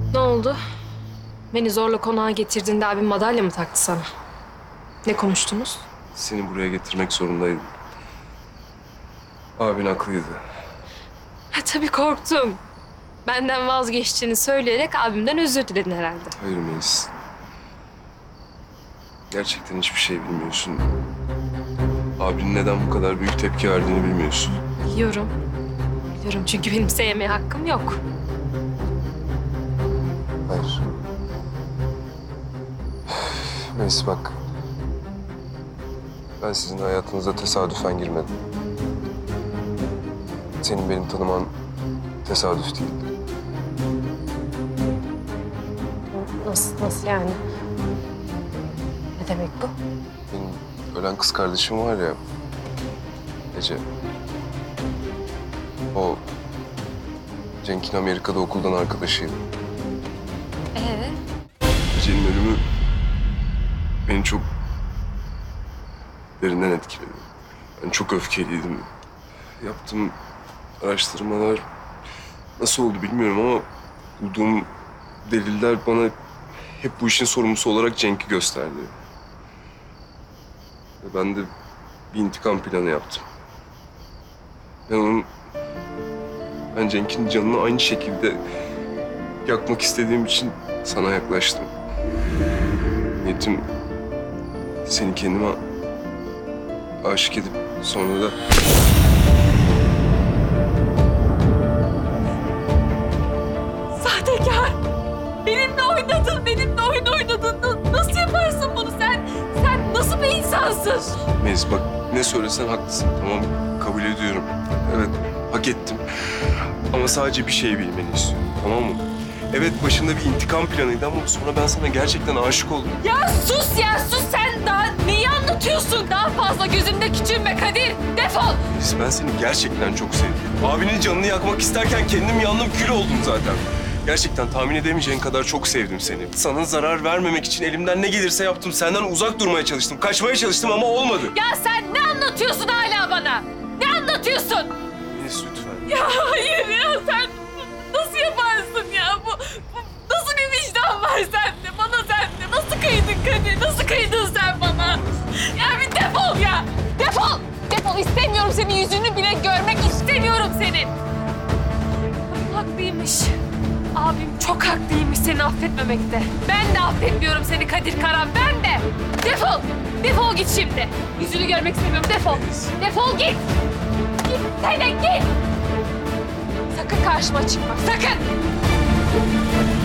Ne oldu? Beni zorla konağa getirdiğinde abim madalya mı taktı sana? Ne konuştunuz? Seni buraya getirmek zorundaydım. Abin haklıydı. Ha, tabii korktum. Benden vazgeçtiğini söyleyerek abimden özür diledin herhalde. Hayır Melis. Gerçekten hiçbir şey bilmiyorsun. Abinin neden bu kadar büyük tepki verdiğini bilmiyorsun. Biliyorum. Biliyorum çünkü benim sevmeye hakkım yok. Hayır. Melis bak. Ben sizin hayatınıza tesadüfen girmedim. Senin benim tanıman tesadüf değil. Nasıl yani? Ne demek bu? Benim ölen kız kardeşim var ya, Ece. O Cenk'in Amerika'da okuldan arkadaşıydı. Ece'nin ölümü beni çok derinden etkiledi. Ben çok öfkeliydim. Yaptığım araştırmalar nasıl oldu bilmiyorum ama bulduğum deliller bana hep bu işin sorumlusu olarak Cenk'i gösterdi. Ve ben de bir intikam planı yaptım. Ben Cenk'in canını aynı şekilde yakmak istediğim için sana yaklaştım. Niyetim seni kendime aşık edip sonra da... Sahtekar! Benimle oynadın, benimle oyun oynadın. Nasıl yaparsın bunu sen? Sen nasıl bir insansın? Melis bak ne söylesen haklısın, tamam, kabul ediyorum. Evet, hak ettim. Ama sadece bir şey bilmeni istiyorum, tamam mı? Evet, başında bir intikam planıydı ama sonra ben sana gerçekten aşık oldum. Ya sus ya sus, sen daha neyi anlatıyorsun? Daha fazla gözümde küçülme Kadir. Defol! Melis, ben seni gerçekten çok sevdim. Abinin canını yakmak isterken kendim yandım, kül oldum zaten. Gerçekten tahmin edemeyeceğin kadar çok sevdim seni. Sana zarar vermemek için elimden ne gelirse yaptım. Senden uzak durmaya çalıştım, kaçmaya çalıştım ama olmadı. Ya sen ne anlatıyorsun hala bana? Ne anlatıyorsun? Melis lütfen. Ya hayır ya, sen nasıl yaparsın ya? Bu nasıl bir vicdan var sende? Bana sende. Nasıl kıydın Kadir? Nasıl kıydın sen bana? Ya bir defol ya. Defol. Defol. İstemiyorum senin yüzünü bile görmek istemiyorum senin. Haklıymış. Abim çok haklıymış seni affetmemekte. Ben de affetmiyorum seni Kadir Karan. Ben de. Defol. Defol git şimdi. Yüzünü görmek istemiyorum. Defol. Defol git. Git sene git. Sakın karşıma çıkma. Sakın.